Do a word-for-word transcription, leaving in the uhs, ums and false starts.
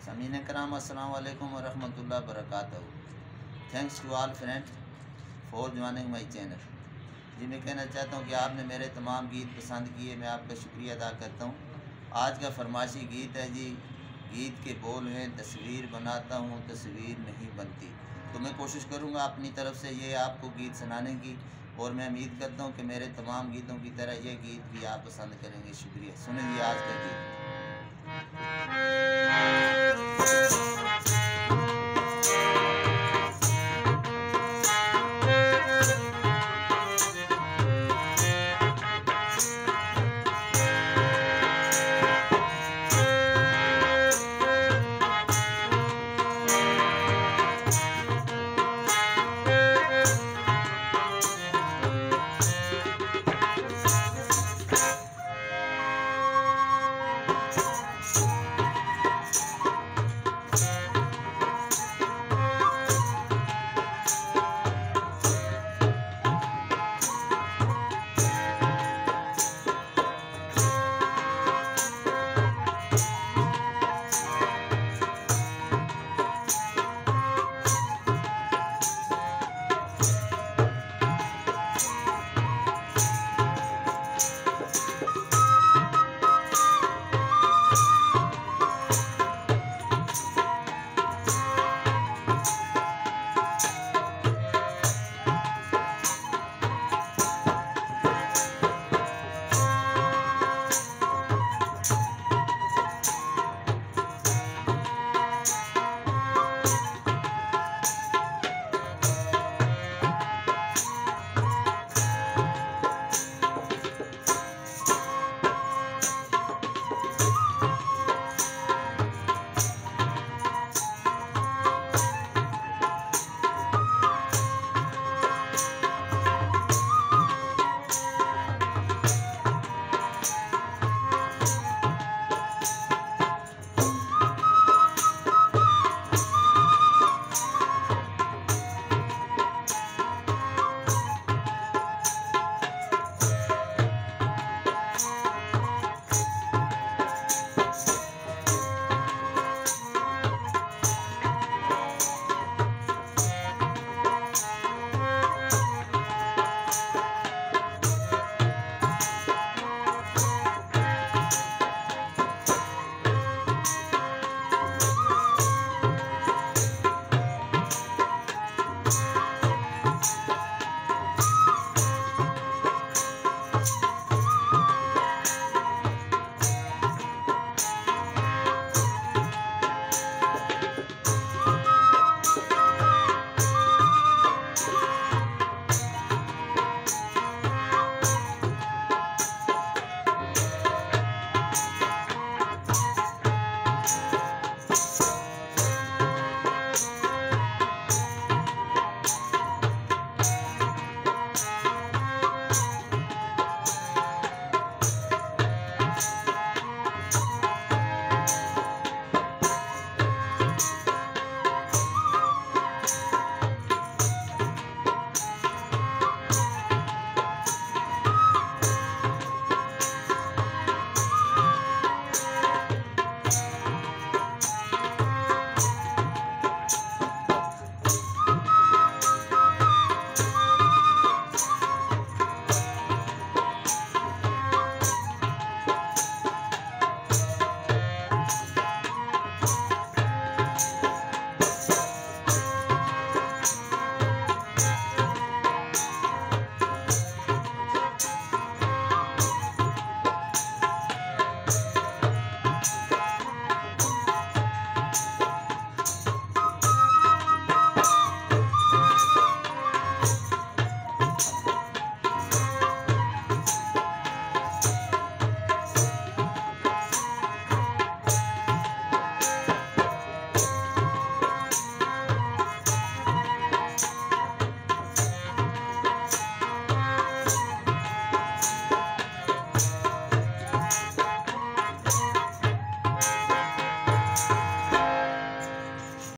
समीन कराम अस्सलाम वालेकुम व रहमतुल्लाहि व बरकातहू। Thanks to all friend for joining my channel. जी मैं कहना चाहता हूँ कि आपने मेरे तमाम गीत पसंद किए, मैं आपका शुक्रिया अदा करता हूँ। आज का फरमाइशी गीत है जी, गीत के बोल हैं तस्वीर बनाता हूँ तस्वीर नहीं बनती। तो मैं कोशिश करूँगा अपनी तरफ से ये आपको गीत सुनाने की, और मैं उम्मीद करता हूँ कि मेरे तमाम गीतों की तरह ये गीत भी आप पसंद करेंगे। शुक्रिया। सुनेंगे आज का गीत।